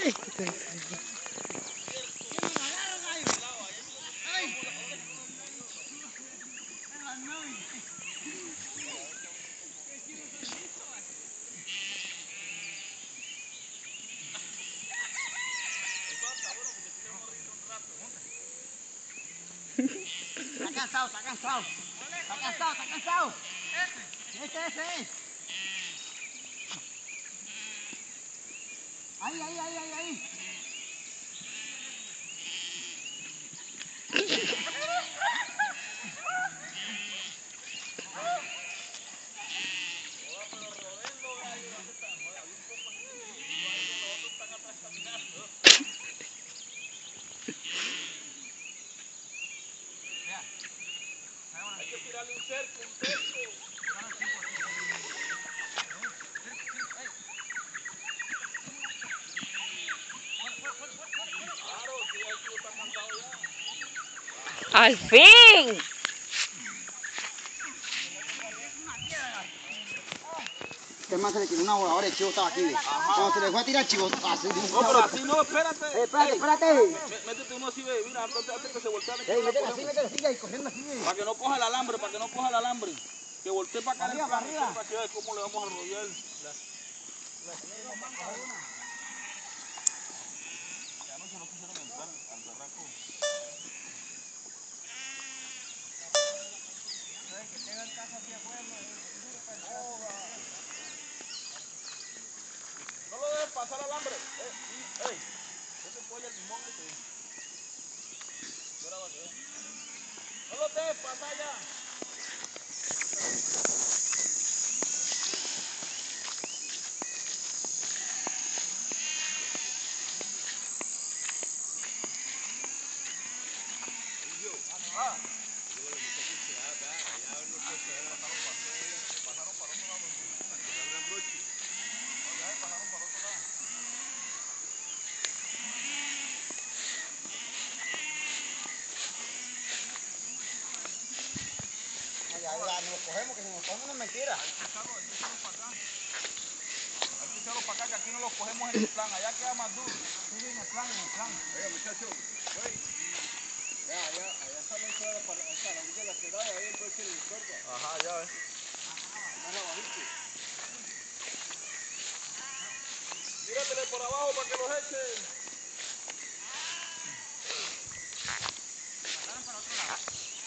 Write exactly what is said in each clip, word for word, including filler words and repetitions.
Está cansado, está cansado. Está cansado, está cansado. Ese, ese es. Ahí, ahí, ahí, ahí, ahí. Hay que tirarle un cerco, un cerco. Claro, si el tío está cansado ya. ¡Al fin! ¿Qué más se le tiró una voladora? El chivo estaba aquí. ¿Ve? Cuando se le fue a tirar el chivo, así. No, pero así no, espérate. Eh, espérate, espérate. Métete uno así, ve, mira, antes, antes que se voltee. Ey, métela así, métela así, ahí, corriendo así. Para que no coja el alambre, para que no coja el alambre. Que voltee para acá Arriba, en el plan, para arriba. para que vea cómo le vamos a rodear. Ya no se lo quisieron entrar al berraco. No lo deben pasar alambre. Eh, sí, ey, ese fue el limón ese. Espera, para que vea. No lo deben pasar ya. Ah. Pasaron para otro lado. Para que no hagan broche. Pasaron para otro lado. No, ya, ya, nos cogemos, que si nos cogemos no es mentira. Hay que echarlo, hay que echarlo para acá. Hay que echarlo para acá, que aquí no los cogemos en el plan. Allá queda más duro. Sí, sí, en el plan, en el plan. Oiga, muchachos. Ya, allá, allá está la entrada para la orilla de la quebrada, ahí el broche le estorba. Ajá, ya ves. Más abajito. Tíratele por abajo para que los echen. Pasaron para otro lado.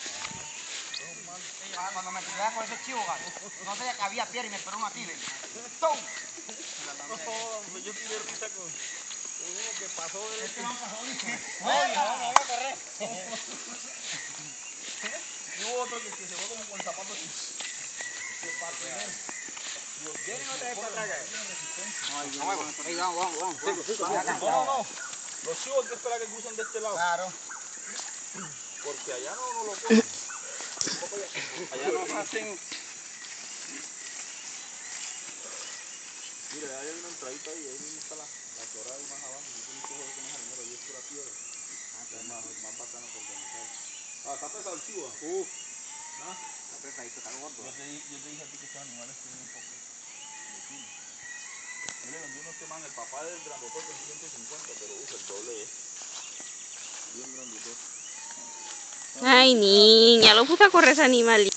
Ah, cuando me peleaba con ese chivo, gato, no sabía que había piedra y me esperó uno aquí, ¿ves? ¡Tum! No, yo tiré risa con uno que pasó de Este no pasó, ¿viste? No, no, no, no, correr. Y hubo otro que, que se fue como con zapatos y se patinó. ¿Vienen otra vez para atrás ya? No, vamos, por ahí, vamos, vamos, vamos. no, no, no. Los chivos hay que esperar que crucen de este lado. Claro. Porque allá no, no lo cogen. Allá no hacen. Mire, ahí hay una entradita ahí, ahí mismo está la, la quebrada ahí más abajo. No tiene que joder con esa dinero, ahí es pura piedra. Es más, más bacano que organizar. Ah, está pesado el chivo. Uf. ¿No? Está pesadito, está gordo. Yo te, yo te dije a ti que estos animales tienen un poco de kilo. Yo le vendí unos temas, el papá del grandotote en ciento cincuenta, pero uf, el doble es. Bien grandotote. Ay, niña, lo puse a correr ese animal.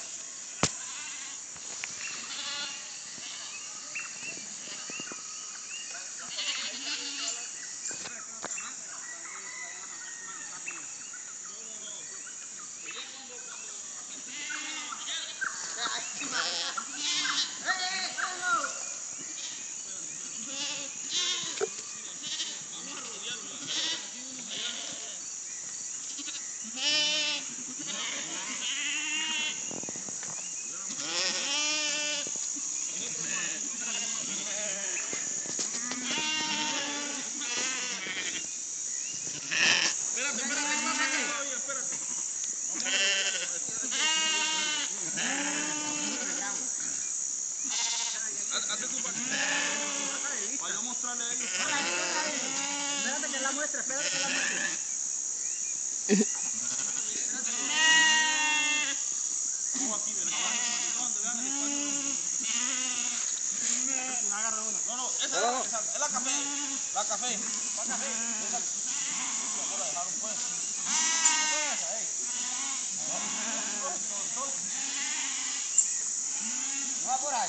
Espérate, espérate, espérate, todavía, espérate. Hazte tú para para yo mostrarle a ellos. Espérate que la muestre, espérate que la muestre. Vamos aquí, ven, donde vean el espacio. Agarra uno. No, no, esa esa, No. esa, es la café. La café. La café. Esa, esa la dejaron pues. Esa, ey. No va por ahí.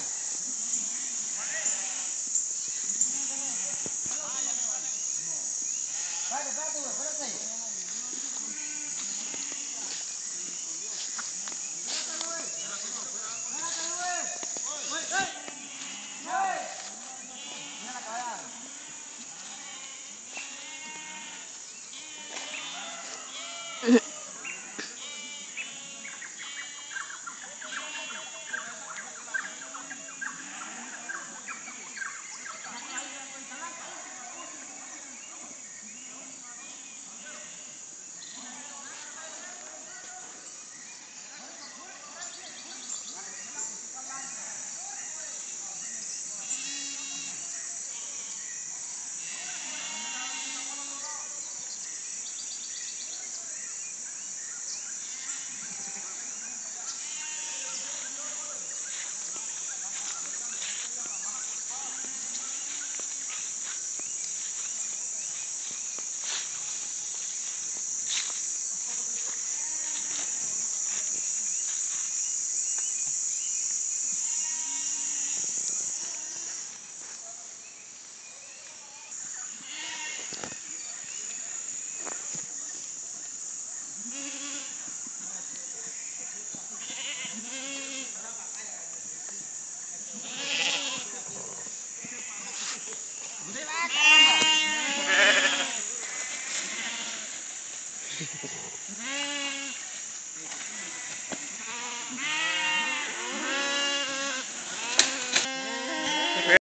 Espérate, espérate, espérate.